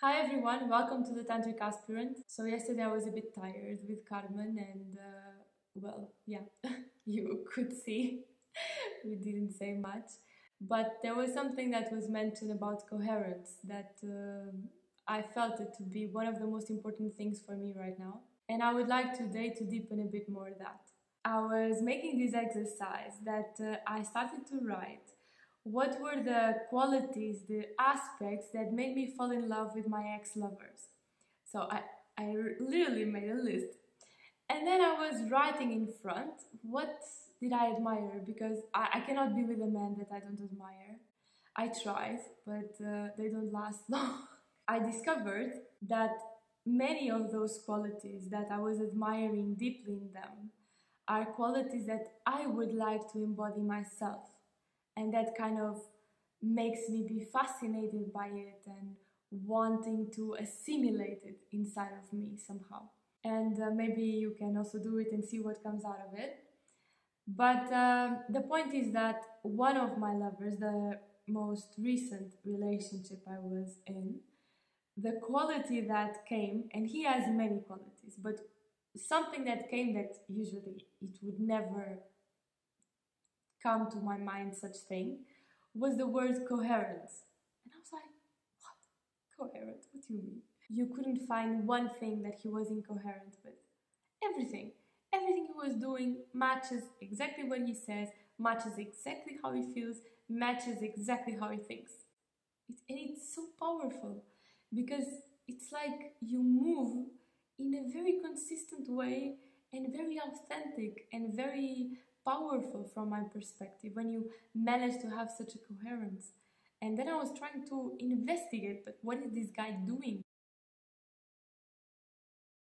Hi everyone, welcome to the Tantric Aspirant. So yesterday I was a bit tired with Carmen and well, yeah, you could see we didn't say much. But there was something that was mentioned about coherence that I felt it to be one of the most important things for me right now. And I would like today to deepen a bit more that. I was making this exercise that I started to write what were the qualities, the aspects that made me fall in love with my ex-lovers. So I literally made a list. And then I was writing in front, what did I admire? Because I cannot be with a man that I don't admire. I tried, but they don't last long. I discovered that many of those qualities that I was admiring deeply in them are qualities that I would like to embody myself. And that kind of makes me be fascinated by it and wanting to assimilate it inside of me somehow. And maybe you can also do it and see what comes out of it. But the point is that one of my lovers, the most recent relationship I was in, the quality that came, and he has many qualities, but something that came that usually it would never come to my mind such thing was the word coherence. And I was like, what? Coherent? What do you mean? You couldn't find one thing that he was incoherent with. Everything. Everything he was doing matches exactly what he says, matches exactly how he feels, matches exactly how he thinks. And it's so powerful because it's like you move in a very consistent way and very authentic and very powerful from my perspective when you manage to have such a coherence. And then I was trying to investigate, but what is this guy doing?